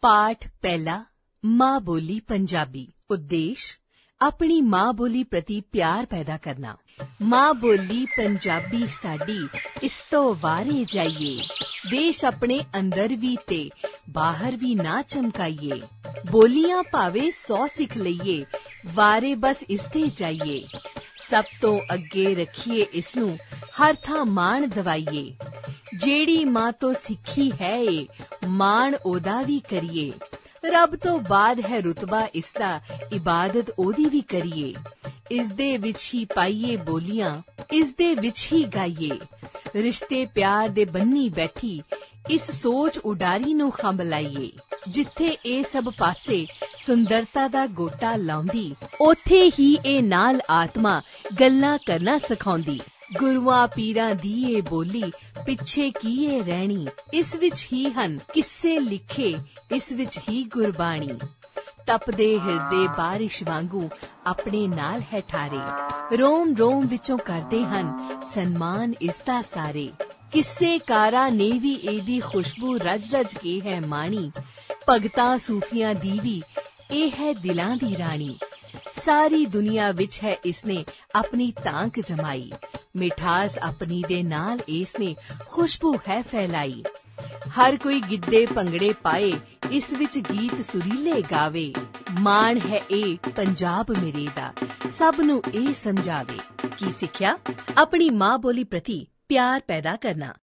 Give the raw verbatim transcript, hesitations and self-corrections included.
ਪਾਠ ਪਹਿਲਾ ਮਾਂ ਬੋਲੀ ਪੰਜਾਬੀ। ਉਦੇਸ਼ ਆਪਣੀ ਮਾਂ ਬੋਲੀ ਪ੍ਰਤੀ ਪਿਆਰ ਪੈਦਾ ਕਰਨਾ। ਮਾਂ ਬੋਲੀ ਪੰਜਾਬੀ ਸਾਡੀ, ਇਸ ਤੋਂ ਵਾਰੇ ਜਾਈਏ। ਦੇਸ਼ ਆਪਣੇ ਅੰਦਰ ਵੀ ਤੇ ਬਾਹਰ ਵੀ ਨਾ ਚਮਕਾਈਏ। ਬੋਲੀਆਂ ਭਾਵੇਂ ਸੌ ਸਿੱਖ ਲਈਏ, ਵਾਰੇ ਬਸ ਇਸ ਤੇ ਜਾਈਏ। ਸਭ ਤੋਂ ਅੱਗੇ ਰੱਖੀਏ ਇਸ ਨੂੰ, ਹਰ ਥਾਂ ਮਾਣ ਦਵਾਈਏ। ਜਿਹੜੀ ਮਾਂ ਤੋਂ ਸਿੱਖੀ ਹੈ ਏ, ਮਾਣ ਉਹਦਾ ਵੀ ਕਰੀਏ। ਰੱਬ ਤੋਂ ਬਾਅਦ ਹੈ ਰੁਤਬਾ ਇਸਦਾ, ਇਬਾਦਤ ਉਹਦੀ ਵੀ ਕਰੀਏ। ਇਸ ਦੇ ਵਿੱਚ ਹੀ ਪਾਈਏ ਬੋਲੀਆਂ, ਇਸ ਦੇ ਵਿੱਚ ਹੀ ਗਾਈਏ। ਰਿਸ਼ਤੇ ਪਿਆਰ ਦੇ ਬੰਨੀ ਬੈਠੀ, ਇਸ ਸੋਚ ਉਡਾਰੀ ਨੂੰ ਖੰਭ ਲਾਈਏ। ਜਿੱਥੇ ਇਹ ਸਭ ਪਾਸੇ ਸੁੰਦਰਤਾ ਦਾ ਗੋਟਾ ਲਾਉਂਦੀ, ਉੱਥੇ ਹੀ ਇਹ ਨਾਲ ਆਤਮਾ ਗੱਲਾਂ ਕਰਨਾ ਸਿਖਾਉਂਦੀ। ਗੁਰੂਆਂ ਪੀਰਾਂ ਦੀ ਇਹ ਬੋਲੀ, ਪਿੱਛੇ ਕੀਏ ਰਹਿਣੀ। ਇਸ ਵਿੱਚ ਹੀ ਹਨ ਕਿੱਸੇ ਲਿਖੇ, ਇਸ ਵਿੱਚ ਹੀ ਗੁਰਬਾਣੀ। ਤਪਦੇ ਹਿਰਦੇ ਬਾਰਿਸ਼ ਵਾਂਗੂ ਆਪਣੇ ਨਾਲ ਹੈ ਠਾਰੇ। ਰੋਮ ਰੋਮ ਵਿੱਚੋਂ ਕਰਦੇ ਹਨ ਸਨਮਾਨ ਇਸਦਾ ਸਾਰੇ। ਕਿੱਸੇ ਕਾਰਾਂ ਨੇ ਵੀ ਇਹਦੀ ਖੁਸ਼ਬੂ ਰਜ ਰਜ ਕੇ ਹੈ ਮਾਣੀ। ਭਗਤਾਂ ਸੂਫੀਆਂ ਦੀ ਵੀ ਇਹ ਹੈ ਦਿਲਾਂ ਦੀ ਰਾਣੀ। ਸਾਰੀ ਦੁਨੀਆ ਵਿੱਚ ਹੈ ਇਸਨੇ ਆਪਣੀ ਤਾਂਕ ਜਮਾਈ। ਮਿਠਾਸ ਆਪਣੀ ਦੇ ਨਾਲ ਇਸਨੇ ਖੁਸ਼ਬੂ ਹੈ ਫੈਲਾਈ। ਹਰ ਕੋਈ ਗਿੱਧੇ ਭੰਗੜੇ ਪਾਏ, ਇਸ ਵਿੱਚ ਗੀਤ ਸੁਰੀਲੇ ਗਾਵੇ। ਮਾਣ ਹੈ ਇਹ ਪੰਜਾਬ ਮੇਰੇ ਦਾ, ਸਭ ਨੂੰ ਇਹ ਸਮਝਾਵੇ। ਕੀ ਸਿੱਖਿਆ? ਆਪਣੀ ਮਾਂ ਬੋਲੀ ਪ੍ਰਤੀ ਪਿਆਰ ਪੈਦਾ ਕਰਨਾ।